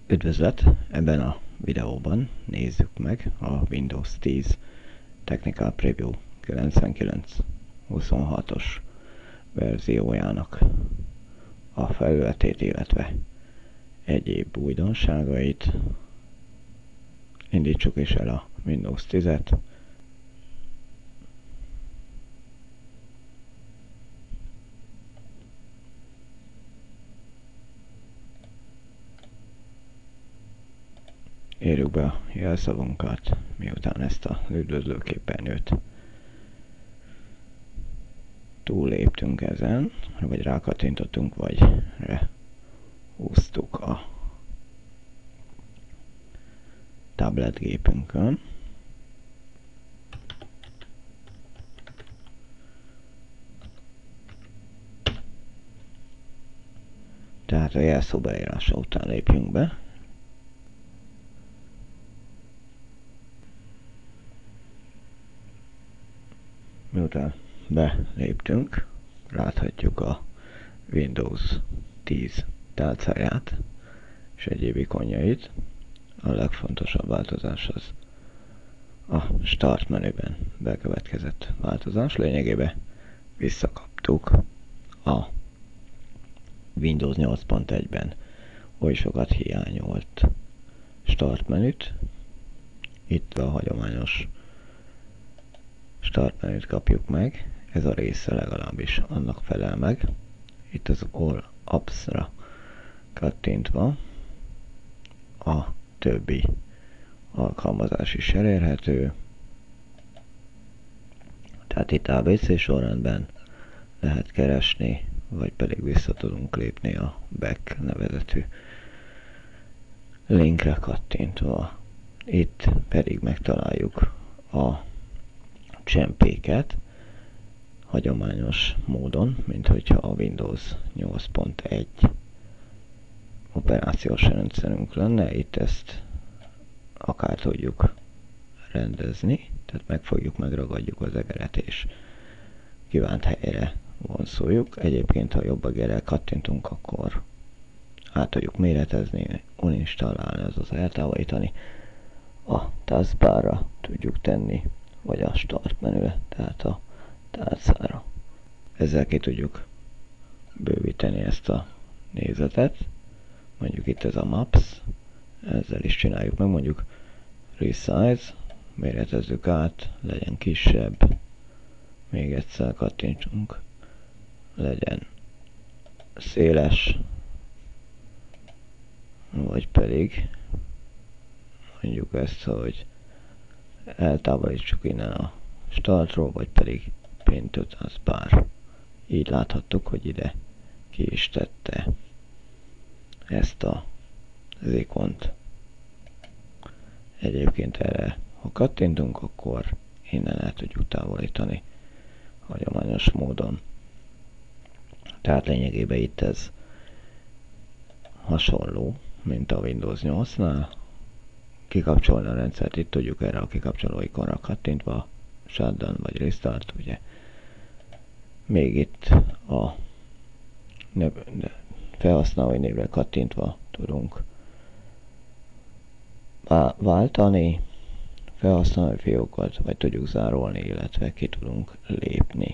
Üdvözlet! Ebben a videóban nézzük meg a Windows 10 Technical Preview 99.26-os verziójának a felületét, illetve egyéb újdonságait. Indítsuk is el a Windows 10-et. Írjuk be a jelszavunkat, miután ezt a üdvözlőképernyőt túlléptünk ezen, vagy rákattintottunk, vagy húztuk a tabletgépünkön. Tehát a jelszó beírása után lépjünk be. Miután beléptünk, láthatjuk a Windows 10 tálcáját és egyéb ikonjait. A legfontosabb változás az a Start menüben bekövetkezett változás. Lényegében visszakaptuk a Windows 8.1-ben oly sokat hiányolt Start menüt. Itt a hagyományos Start menüt kapjuk meg, ez a része legalábbis annak felel meg. Itt az All Apps-ra kattintva a többi alkalmazás is elérhető. Tehát itt ABC sorrendben lehet keresni, vagy pedig vissza tudunk lépni a Back nevezetű linkre kattintva. Itt pedig megtaláljuk a csempéket hagyományos módon, mint hogyha a Windows 8.1 operációs rendszerünk lenne. Itt ezt akár tudjuk rendezni, tehát megfogjuk, megragadjuk az egeret és kívánt helyre vonszoljuk. Egyébként, ha jobb egérrel kattintunk, akkor át tudjuk méretezni, uninstallálni, azaz eltávolítani. A taskbarra tudjuk tenni, vagy a Start menüre, tehát a tálcára. Ezzel ki tudjuk bővíteni ezt a nézetet. Mondjuk itt ez a Maps, ezzel is csináljuk meg, mondjuk Resize, méretezzük át, legyen kisebb, még egyszer kattintsunk, legyen széles, vagy pedig mondjuk ezt, hogy eltávolítsuk innen a startról, vagy pedig Pin to Taskbar. Így láthattuk, hogy ide ki is tette ezt az ikont. Egyébként erre, ha kattintunk, akkor innen el tudjuk távolítani hagyományos módon. Tehát lényegében itt ez hasonló, mint a Windows 8-nál. Kikapcsolni a rendszert, itt tudjuk erre a kikapcsoló ikonra kattintva, Shutdown vagy Restart, ugye. Még itt a felhasználói névre kattintva tudunk váltani felhasználói fiókot, vagy tudjuk zárolni, illetve ki tudunk lépni.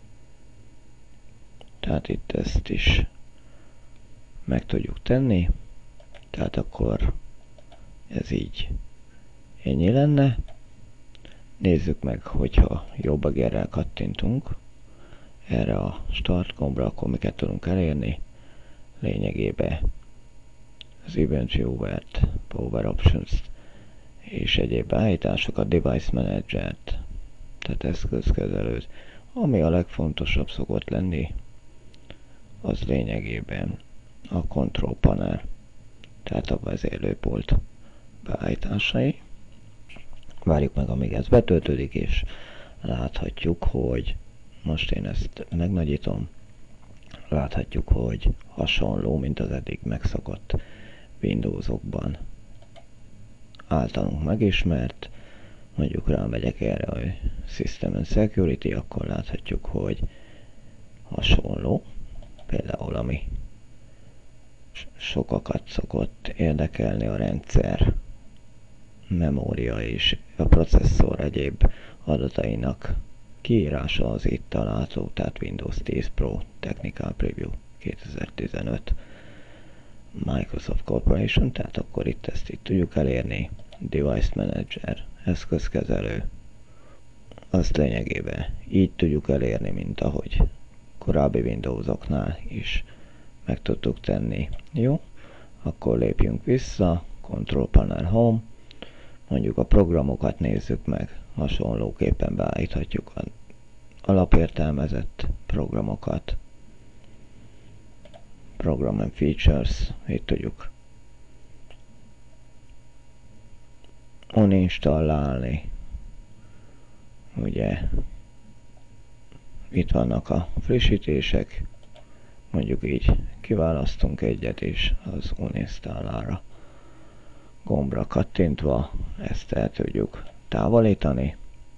Tehát itt ezt is meg tudjuk tenni, tehát akkor ez így ennyi lenne. Nézzük meg, hogyha jobb egérrel kattintunk erre a Start gombra, akkor miket tudunk elérni. Lényegében az Event Viewer-t, Power Options és egyéb beállításokat, Device Manager-t, tehát eszközkezelőt. Ami a legfontosabb szokott lenni, az lényegében a Control Panel, tehát a vezérlőpult beállításai. Várjuk meg, amíg ez betöltődik, és láthatjuk, hogy most én ezt megnagyítom, láthatjuk, hogy hasonló, mint az eddig megszokott Windowsokban általunk megismert. Mondjuk rámegyek erre a System and Security, akkor láthatjuk, hogy hasonló. Például ami sokakat szokott érdekelni a rendszer memória és a processzor egyéb adatainak kiírása az itt található, tehát Windows 10 Pro Technical Preview 2015 Microsoft Corporation, tehát akkor ezt itt tudjuk elérni. Device Manager, eszközkezelő, azt lényegében így tudjuk elérni, mint ahogy korábbi Windowsoknál is meg tudtuk tenni. Jó, akkor lépjünk vissza, Control Panel Home, mondjuk a programokat nézzük meg, hasonlóképpen beállíthatjuk az alapértelmezett programokat. Program and Features, itt tudjuk uninstallálni, ugye itt vannak a frissítések, mondjuk így kiválasztunk egyet és az uninstallára gombra kattintva ezt el tudjuk távolítani.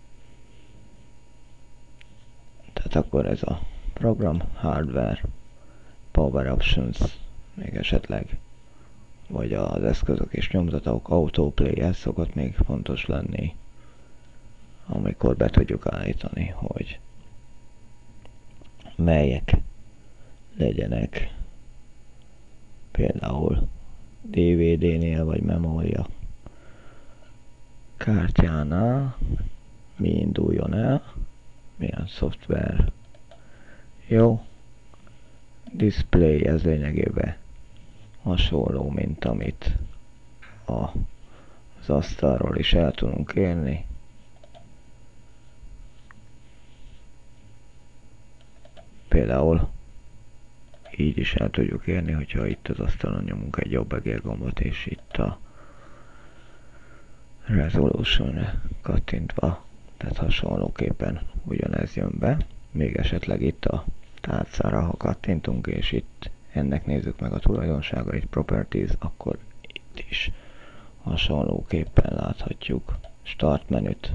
Tehát akkor ez a program, hardware, power options, még esetleg, vagy az eszközök és nyomtatók autoplay, ez szokott még fontos lenni, amikor be tudjuk állítani, hogy melyek legyenek például DVD-nél vagy memória kártyánál, mi induljon el, milyen szoftver. Jó, display, ez lényegében hasonló, mint amit az asztalról is el tudunk érni. Például így is el tudjuk érni, hogyha itt az asztalon nyomunk egy jobb egérgombot, és itt a Resolution-re kattintva, tehát hasonlóképpen ugyanez jön be. Még esetleg itt a tárcára, ha kattintunk, és itt ennek nézzük meg a tulajdonságait, Properties, akkor itt is hasonlóképpen láthatjuk Start menüt,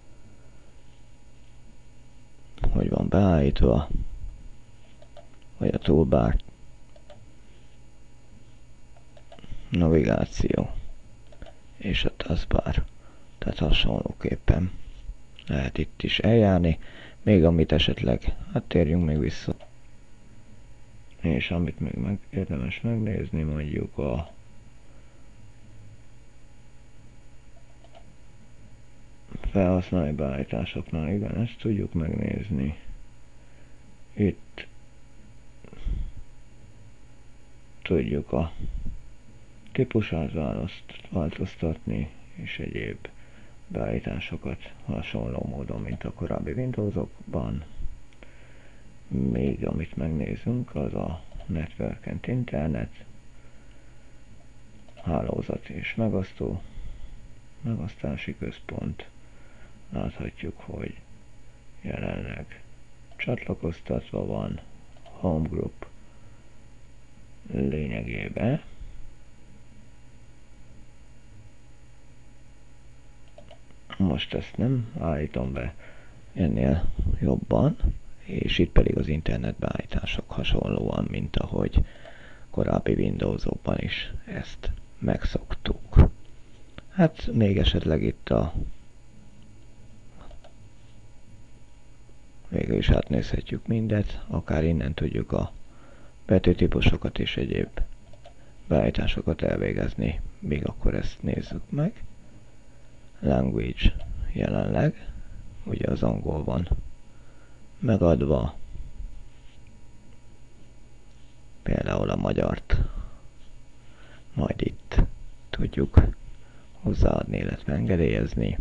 hogy van beállítva, vagy a toolbar, navigáció és a taskbar, tehát hasonlóképpen lehet itt is eljárni. Még amit esetleg, hát térjünk még vissza, és amit még érdemes megnézni, mondjuk a felhasználói beállításoknál, igen, ezt tudjuk megnézni. Itt tudjuk a típusát változtatni, és egyéb beállításokat hasonló módon, mint a korábbi Windowsokban. Még amit megnézünk, az a Network and Internet, hálózat és megosztási központ. Láthatjuk, hogy jelenleg csatlakoztatva van, Home Group lényegében. Most ezt nem állítom be ennél jobban, és itt pedig az internet beállítások hasonlóan, mint ahogy korábbi Windowsokban is ezt megszoktuk. Hát még esetleg itt végül is átnézhetjük mindet, akár innen tudjuk a betűtípusokat és egyéb beállításokat elvégezni, még akkor ezt nézzük meg. Language jelenleg, ugye az angol van megadva, például a magyart majd itt tudjuk hozzáadni, illetve engedélyezni.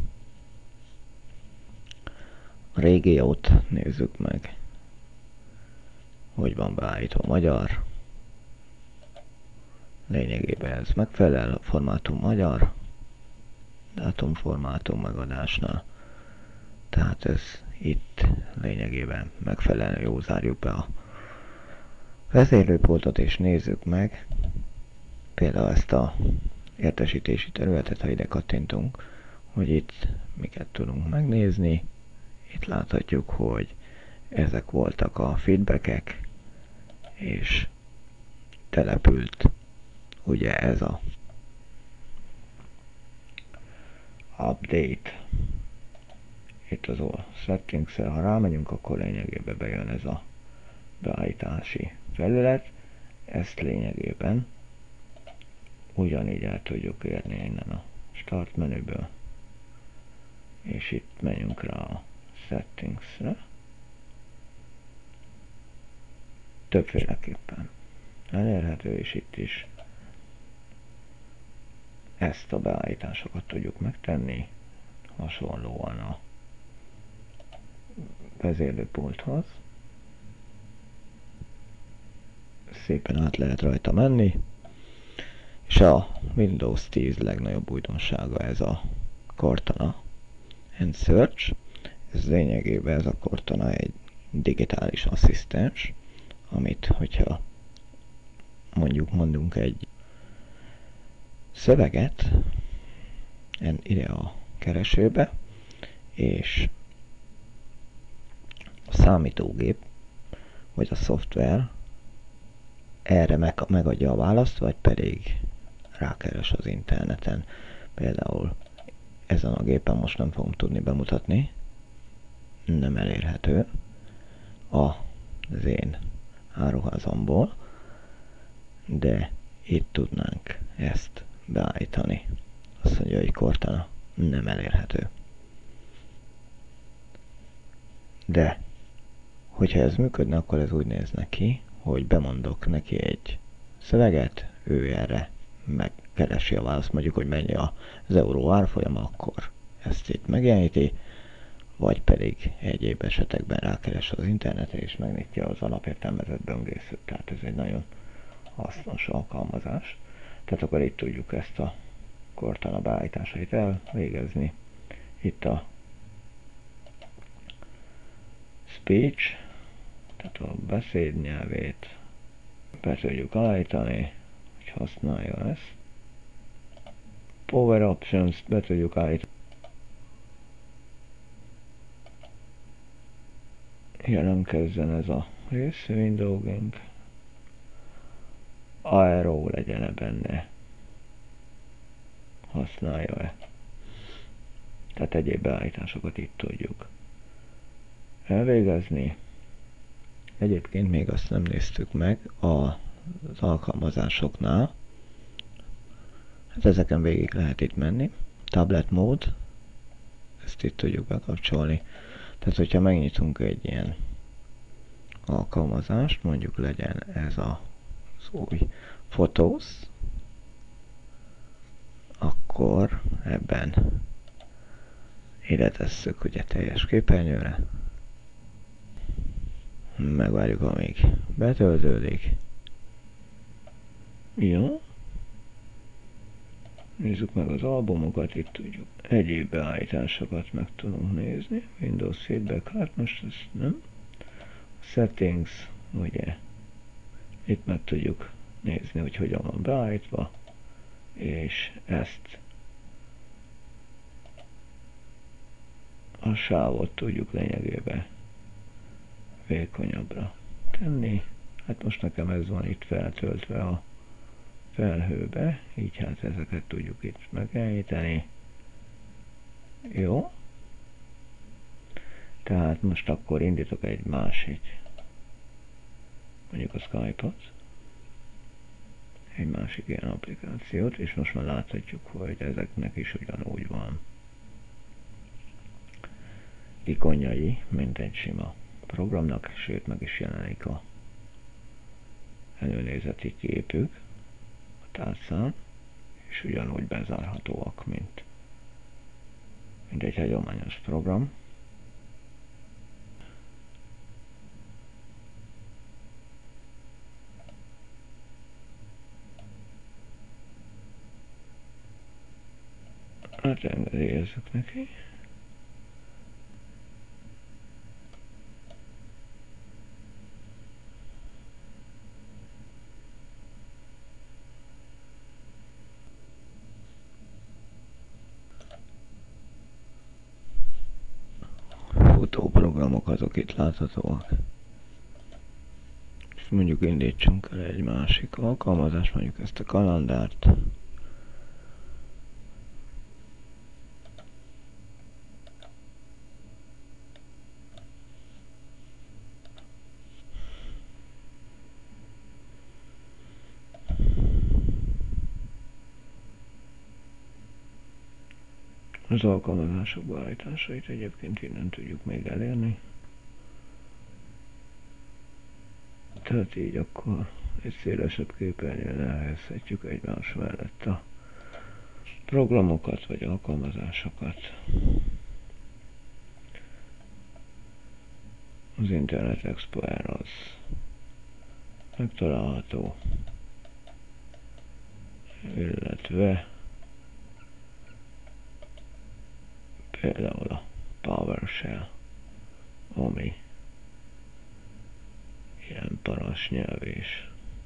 A régiót nézzük meg, hogy van beállítva magyar, lényegében ez megfelel, a formátum magyar, dátumformátum megadásnál, tehát ez itt lényegében megfelelően jó, zárjuk be a vezérlőpultot és nézzük meg például ezt a értesítési területet, ha ide kattintunk, hogy itt miket tudunk megnézni. Itt láthatjuk, hogy ezek voltak a feedbackek, és települt ugye ez a update. Itt az settings-re, ha rámegyünk, akkor lényegében bejön ez a beállítási felület. Ezt lényegében ugyanígy el tudjuk érni innen a start menüből. És itt menjünk rá a settings-re. Többféleképpen elérhető, és itt is ezt a beállításokat tudjuk megtenni, hasonlóan a vezérlőpulthoz. Szépen át lehet rajta menni, és a Windows 10 legnagyobb újdonsága ez a Cortana and Search. Ez lényegében ez a Cortana egy digitális asszisztens, amit, hogyha mondunk egy szöveget ide a keresőbe, és a számítógép vagy a szoftver erre megadja a választ, vagy pedig rákeres az interneten. Például ezen a gépen most nem fogom tudni bemutatni, nem elérhető az én áruházamból, de itt tudnánk ezt beállítani. Azt mondja, hogy Cortana nem elérhető. De, hogyha ez működne, akkor ez úgy néz neki, hogy bemondok neki egy szöveget, ő erre megkeresi a választ, mondjuk, hogy mennyi az euró árfolyama, akkor ezt itt megjeleníti, vagy pedig egyéb esetekben rákeres az internetre és megnyitja az alapértelmezett böngészőt. Tehát ez egy nagyon hasznos alkalmazás. Tehát akkor itt tudjuk ezt a Cortana beállításait elvégezni. Itt a speech, tehát a beszéd nyelvét be tudjuk állítani, hogy használja ezt. Power Options be tudjuk állítani. Jelentkezzen ez a rész, windowing. Aero legyen benne. Használja-e. Tehát egyéb beállításokat itt tudjuk elvégezni. Egyébként még azt nem néztük meg az alkalmazásoknál. Hát ezeken végig lehet itt menni. Tablet Mode. Ezt itt tudjuk bekapcsolni. Tehát, hogyha megnyitunk egy ilyen alkalmazást, mondjuk legyen ez az új Photos, akkor ebben ide tesszük ugye teljes képernyőre. Megvárjuk, amíg betöltődik. Jó. Nézzük meg az albumokat, itt tudjuk. Egyéb beállításokat meg tudunk nézni. Windows Feedback, hát most ezt nem. Settings, ugye. Itt meg tudjuk nézni, hogy hogyan van beállítva. És ezt a sávot tudjuk lényegében vékonyabbra tenni. Hát most nekem ez van itt feltöltve a felhőbe, így hát ezeket tudjuk itt megjeleníteni. Jó. Tehát most akkor indítok egy másik, mondjuk a Skype-ot, egy másik ilyen applikációt, és most már láthatjuk, hogy ezeknek is ugyanúgy van ikonjai, mint egy sima programnak, sőt meg is jelenik a előnézeti képük a tárcán, és ugyanúgy bezárhatóak, mint egy hagyományos program. Hát engedélyezzük neki. Futóprogramok azok itt láthatóak. mondjuk indítsunk el egy másik alkalmazást, mondjuk ezt a kalendárt. Az alkalmazások beállításait egyébként innen tudjuk még elérni. Tehát így akkor egy szélesebb képernyőn elhelyezhetjük egymás mellett a programokat vagy alkalmazásokat. Az Internet Explorer az megtalálható, illetve például a PowerShell, ami ilyen parasnyelv is.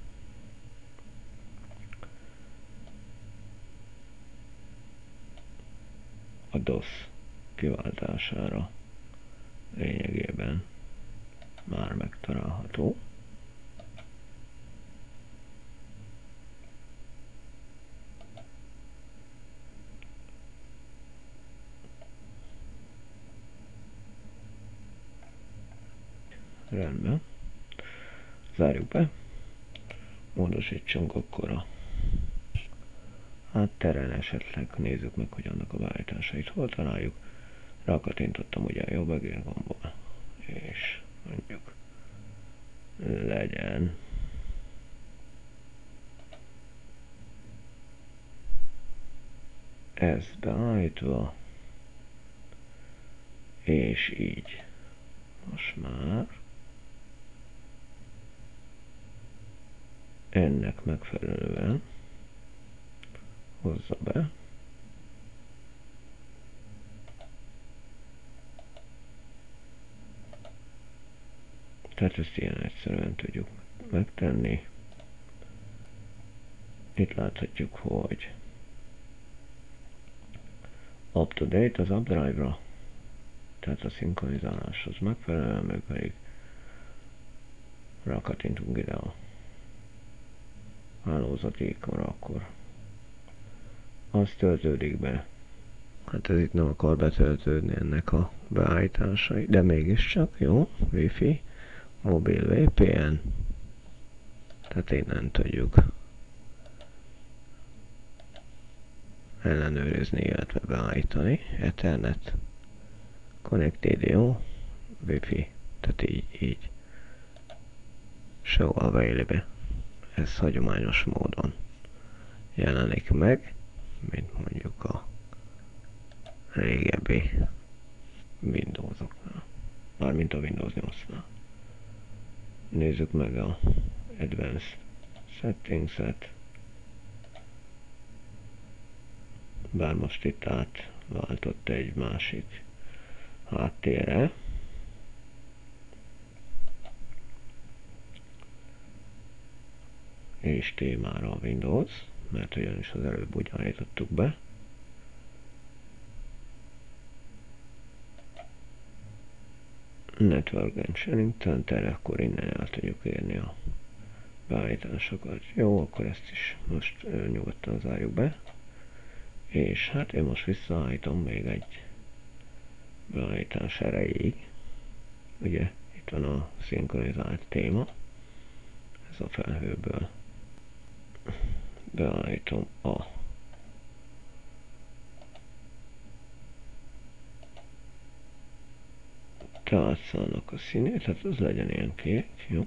A DOS kiváltására lényegében már megtalálható. Rendben. Zárjuk be. Módosítsunk akkor a hátteren, esetleg nézzük meg, hogy annak a beállításait hol találjuk. Rákattintottam ugye a jobb egér gombon, és mondjuk legyen ez beállítva, és így most már ennek megfelelően hozza be tehát ezt ilyen egyszerűen tudjuk megtenni. Itt láthatjuk, hogy up to date az UpDrive-ra, tehát a szinkronizáláshoz megfelelően működik. Rákattintunk ide a hálózati ikonra, akkor az töltődik be. Hát ez itt nem akar betöltődni ennek a beállításai, de mégiscsak jó. Wi-Fi, mobil VPN, tehát innen tudjuk ellenőrizni, illetve beállítani. Ethernet, Connected, jó, Wi-Fi, tehát így show available. Ez hagyományos módon jelenik meg, mint mondjuk a régebbi Windowsoknál, mármint a Windows 8-nál. Nézzük meg a Advanced Settings-et, bár most itt átváltott egy másik háttérre. És témára a Windows, mert ugyanis az előbb úgy állítottuk be. Network and Sharing Center, akkor innen el tudjuk érni a beállításokat. Jó, akkor ezt is most nyugodtan zárjuk be. És hát én most visszaállítom még egy beállítás erejéig. Ugye itt van a szinkronizált téma. Ez a felhőből beállítom a tálcának a színét, tehát az legyen ilyen kék, jó.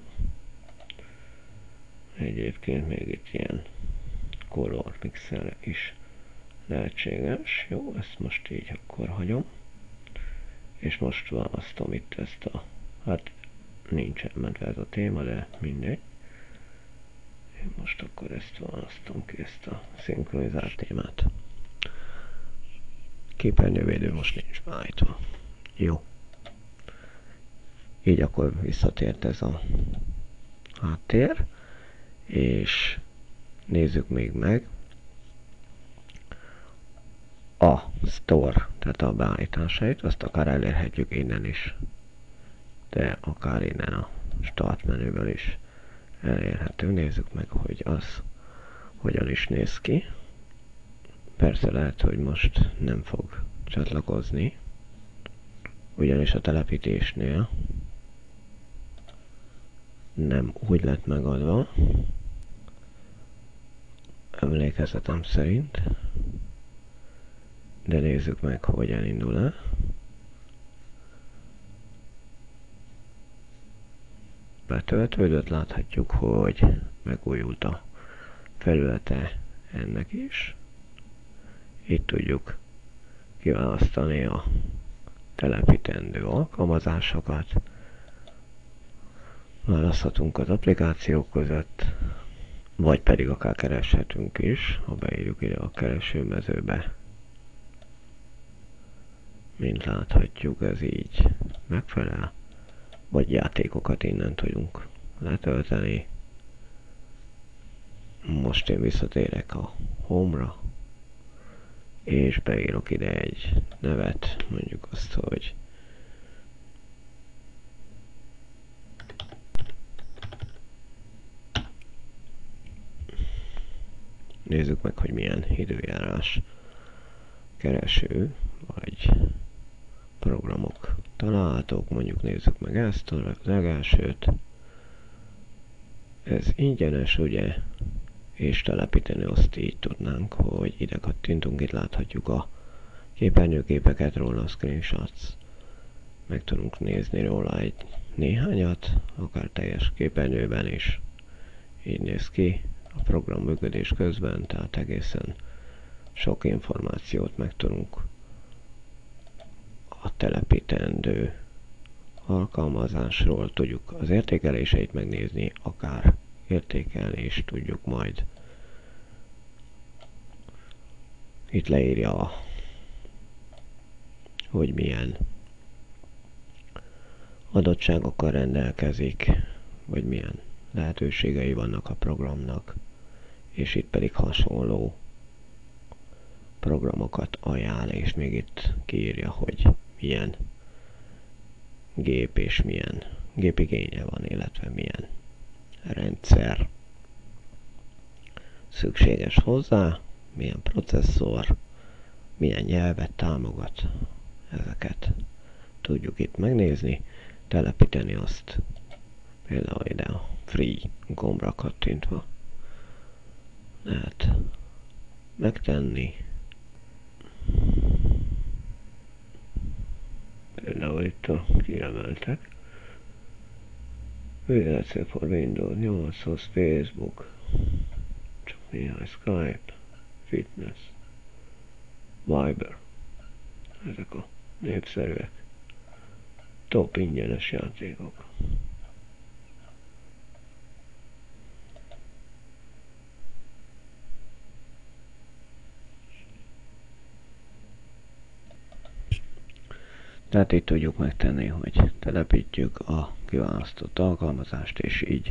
Egyébként még itt ilyen color pixel is lehetséges, jó, ezt most így akkor hagyom. És most választom itt ezt a, hát nincsen mentve ez a téma, de mindegy. Én most akkor ezt választom ki, ezt a szinkronizált témát. Képernyővédő most nincs beállítva. Jó. Így akkor visszatért ez a háttér, és nézzük még meg a store, tehát a beállításait, azt akár elérhetjük innen is, de akár innen a start menüből is elérhető. Nézzük meg, hogy az hogyan is néz ki. Persze lehet, hogy most nem fog csatlakozni, ugyanis a telepítésnél nem úgy lett megadva, emlékezetem szerint, de nézzük meg, hogyan indul-e. Betöltődött, láthatjuk, hogy megújult a felülete ennek is. Itt tudjuk kiválasztani a telepítendő alkalmazásokat. Választhatunk az applikációk között, vagy pedig akár kereshetünk is, ha beírjuk ide a keresőmezőbe. Mint láthatjuk, ez így megfelel, vagy játékokat innen tudunk letölteni. Most én visszatérek a Home-ra, és beírok ide egy nevet, mondjuk azt, hogy nézzük meg, hogy milyen időjárás kereső, vagy programok találhatók. Mondjuk nézzük meg ezt, a legelsőt. Ez ingyenes, ugye? És telepíteni azt így tudnánk, hogy ide kattintunk, itt láthatjuk a képernyőképeket róla, a screenshots. Meg tudunk nézni róla egy néhányat, akár teljes képernyőben is. Így néz ki a program működés közben, tehát egészen sok információt meg tudunk a telepítendő alkalmazásról, tudjuk az értékeléseit megnézni, akár értékelni is tudjuk majd. Itt leírja, hogy milyen adottságokkal rendelkezik, vagy milyen lehetőségei vannak a programnak, és itt pedig hasonló programokat ajánl, és még itt kiírja, hogy milyen gép és milyen gépigénye van, illetve milyen rendszer szükséges hozzá, milyen processzor, milyen nyelvet támogat, ezeket tudjuk itt megnézni, telepíteni azt például ide a Free gombra kattintva lehet megtenni. Például itt a kiemeltek. VLC for Windows 8-hoz Facebook, csak néhány Skype, Fitness, Viber. Ezek a népszerűek. Top ingyenes játékok. Tehát itt tudjuk megtenni, hogy telepítjük a kiválasztott alkalmazást, és így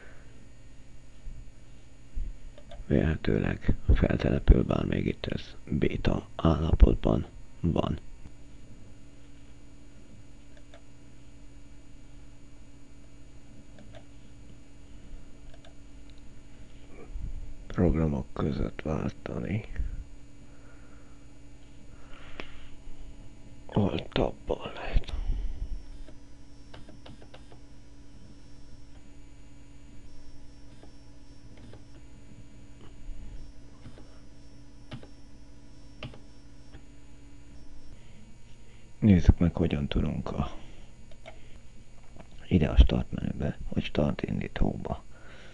vélhetőleg feltelepül, bár még itt ez beta állapotban van. Programok között váltani. Alt-tabbal lehet. Nézzük meg, hogyan tudunk ide a Start menübe, vagy Start indítóba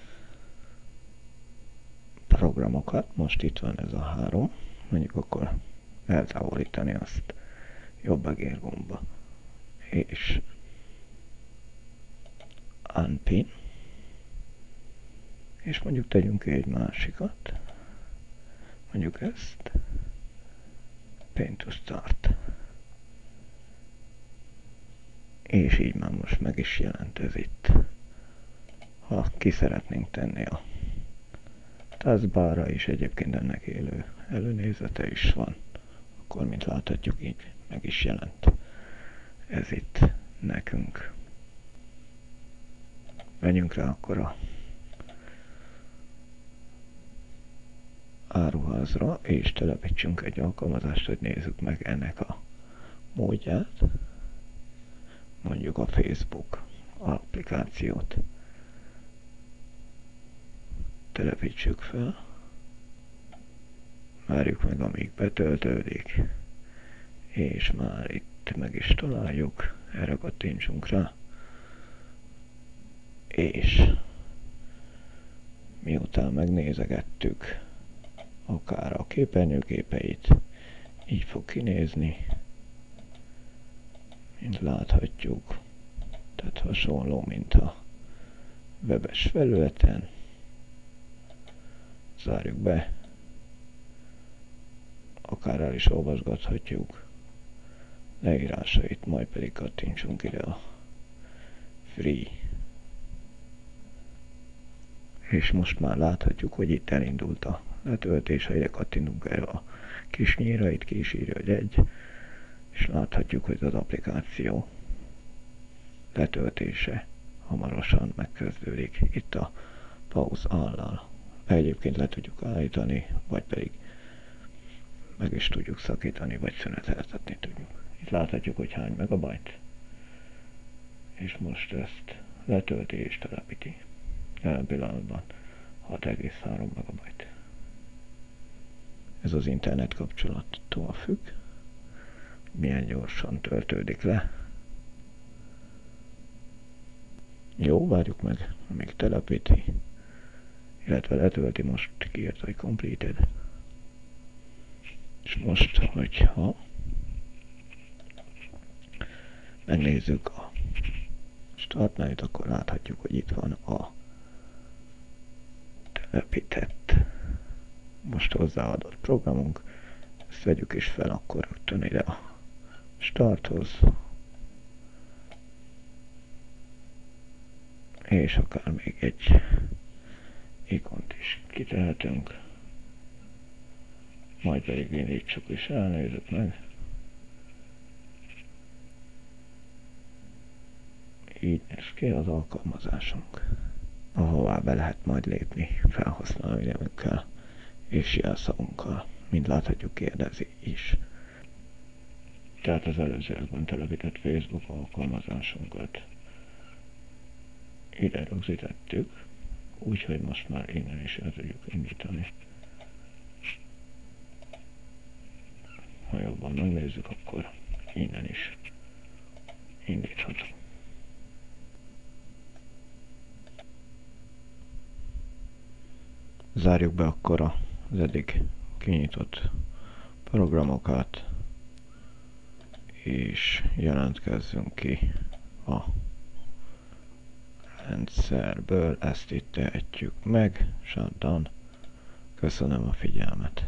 programokat. Most itt van ez a 3, mondjuk akkor eltávolítani azt jobb egér gomba, és Unpin, és mondjuk tegyünk egy másikat, mondjuk ezt Pin to Start, és így már most meg is jelent ez itt. Ha ki szeretnénk tenni a taskbarra is, egyébként ennek élő előnézete is van, akkor mint láthatjuk, így meg is jelent ez itt nekünk. Menjünk rá akkor a áruházra, és telepítsünk egy alkalmazást, hogy nézzük meg ennek a módját. Mondjuk a Facebook applikációt telepítsük fel. Várjuk meg, amíg betöltődik, és már itt meg is találjuk, erre kattintsunk rá, és miután megnézegettük akár a képernyőképeit, így fog kinézni, mint láthatjuk, tehát hasonló, mint a webes felületen. Zárjuk be, akár el is olvasgathatjuk leírásait, majd pedig kattintsunk ide a free. És most már láthatjuk, hogy itt elindult a letöltés, ha ide kattintunk erre a kis nyíra, itt ki is írja, hogy 1, és láthatjuk, hogy az applikáció letöltése hamarosan megkezdődik itt a pause allal. Egyébként le tudjuk állítani, vagy pedig meg is tudjuk szakítani, vagy szüneteltetni tudjuk. Itt láthatjuk, hogy hány megabyte, és most ezt letölti és telepíti. Jelen pillanatban 6,3 megabyte. Ez az internet kapcsolattól függ, milyen gyorsan töltődik le. Jó, várjuk meg, amíg telepíti, illetve letölti, most kiírt, hogy completed. És most, hogyha megnézzük a start menüt, akkor láthatjuk, hogy itt van a telepített, most hozzáadott programunk. Ezt vegyük is fel akkor rögtön ide a starthoz, és akár még egy ikont is kitehetünk, majd pedig indítsuk és elnézzük meg. Így néz ki az alkalmazásunk, ahová be lehet majd lépni felhasználói nevünkkel és jelszavunkkal, mint láthatjuk, kérdezi is. Tehát az előzőekben telepített Facebook alkalmazásunkat ide rögzítettük, úgyhogy most már innen is el tudjuk indítani. Ha jobban megnézzük, akkor innen is indíthatunk. Zárjuk be akkor az eddig kinyitott programokat, és jelentkezzünk ki a rendszerből. Ezt itt tehetjük meg. Shutdown. Köszönöm a figyelmet.